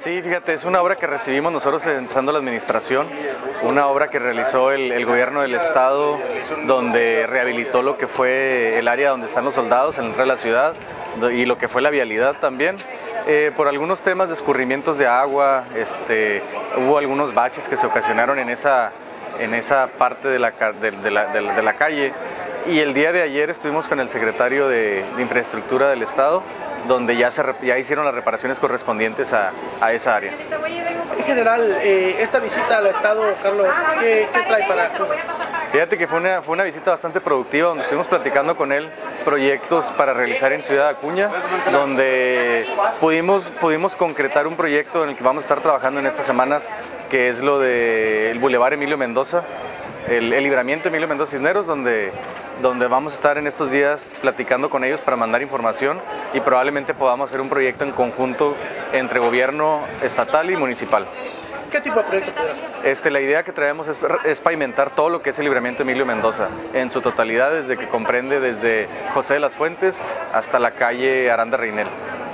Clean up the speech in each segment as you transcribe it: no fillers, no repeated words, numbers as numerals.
Sí, fíjate, es una obra que recibimos nosotros empezando la administración, una obra que realizó el gobierno del estado, donde rehabilitó lo que fue el área donde están los soldados en el centro de la ciudad y lo que fue la vialidad también. Por algunos temas de escurrimientos de agua, hubo algunos baches que se ocasionaron en esa parte de la calle. Y el día de ayer estuvimos con el secretario de Infraestructura del Estado, donde ya hicieron las reparaciones correspondientes a esa área. En general, esta visita al Estado, Carlos, ¿qué trae para Acuña? Fíjate que fue una visita bastante productiva, donde estuvimos platicando con él proyectos para realizar en Ciudad Acuña, donde pudimos concretar un proyecto en el que vamos a estar trabajando en estas semanas, que es lo del Boulevard Emilio Mendoza, el libramiento Emilio Mendoza Cisneros, donde vamos a estar en estos días platicando con ellos para mandar información y probablemente podamos hacer un proyecto en conjunto entre gobierno estatal y municipal. ¿Qué tipo de proyecto podrás hacer? La idea que traemos es pavimentar todo lo que es el libramiento Emilio Mendoza, en su totalidad, desde que comprende desde José de las Fuentes hasta la calle Aranda Reinel.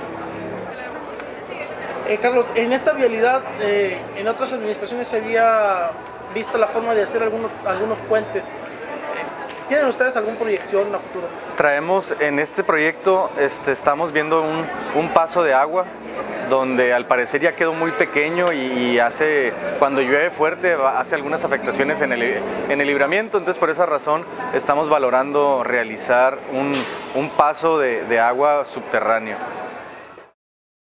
Carlos, en esta vialidad, en otras administraciones se había visto la forma de hacer algunos puentes. ¿Tienen ustedes alguna proyección a futuro? Traemos en este proyecto, estamos viendo un paso de agua, donde al parecer ya quedó muy pequeño y cuando llueve fuerte hace algunas afectaciones en el libramiento. Entonces, por esa razón estamos valorando realizar un paso de agua subterráneo.